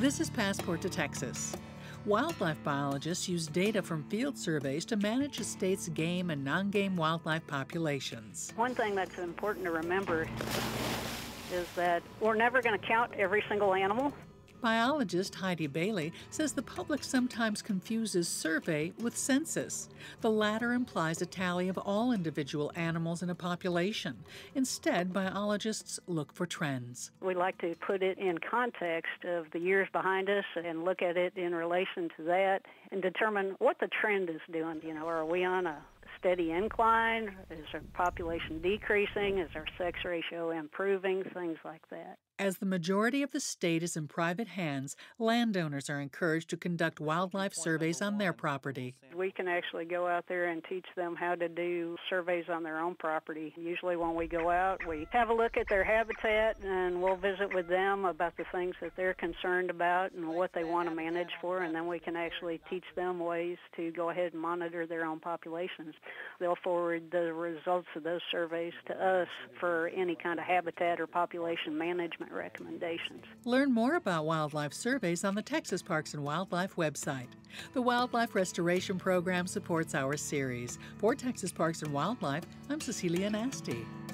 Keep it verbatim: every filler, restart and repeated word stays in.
This is Passport to Texas. Wildlife biologists use data from field surveys to manage a state's game and non-game wildlife populations. One thing that's important to remember is that we're never going to count every single animal. Biologist Heidi Bailey says the public sometimes confuses survey with census. The latter implies a tally of all individual animals in a population. Instead, biologists look for trends. We like to put it in context of the years behind us and look at it in relation to that and determine what the trend is doing. You know, are we on a steady incline? Is our population decreasing? Is our sex ratio improving? Things like that. As the majority of the state is in private hands, landowners are encouraged to conduct wildlife surveys on their property. We can actually go out there and teach them how to do surveys on their own property. Usually when we go out, we have a look at their habitat and we'll visit with them about the things that they're concerned about and what they want to manage for, and then we can actually teach them ways to go ahead and monitor their own populations. They'll forward the results of those surveys to us for any kind of habitat or population management recommendations. Learn more about wildlife surveys on the Texas Parks and Wildlife website. The Wildlife Restoration Program supports our series. For Texas Parks and Wildlife, I'm Cecilia Nasty.